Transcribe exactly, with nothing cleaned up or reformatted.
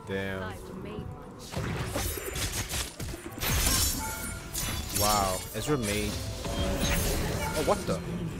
Damn. I've made one. Wow. Ezra made. Oh, what the?